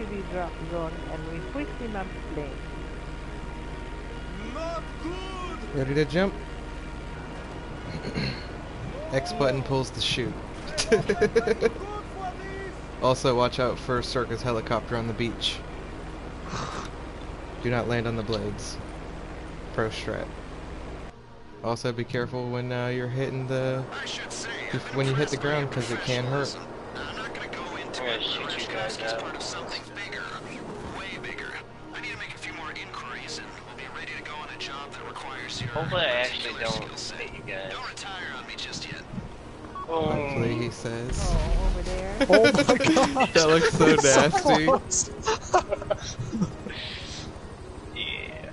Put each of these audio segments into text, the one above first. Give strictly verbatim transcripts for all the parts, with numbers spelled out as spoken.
V drop zone and we quickly map the plane. Not good. Ready to jump? X button pulls the chute. Also, watch out for Circus helicopter on the beach. Do not land on the blades. Pro strat. Also, be careful when uh, you're hitting the if, when you hit the ground, because it can hurt. I'm not gonna go into I'm it. gonna shoot you guys It's out. part of something bigger, way bigger. I need to make a few more inquiries, and we'll be ready to go on a job that requires your Hopefully I actually particular don't skill set. hit you guys. Don't retire on me just yet. Hopefully, he says. Oh, over there. Oh my god! That looks so It's so nasty. close. Yeah.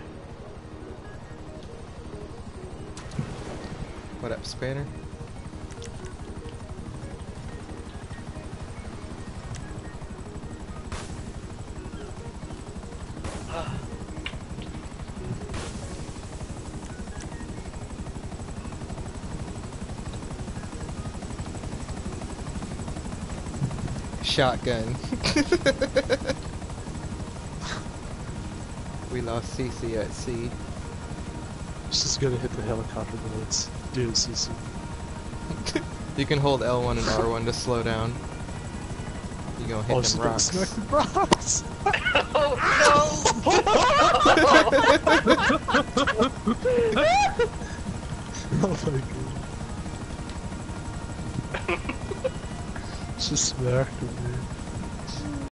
What up, Spanner? Shotgun. We lost Cece at sea. It's just gonna hit the helicopter bullets. Dude, C C. You can hold L one and R one to slow down. You gonna hit Oh, them she's gonna rocks. smack the rocks! Oh my god. Just smacked him, dude.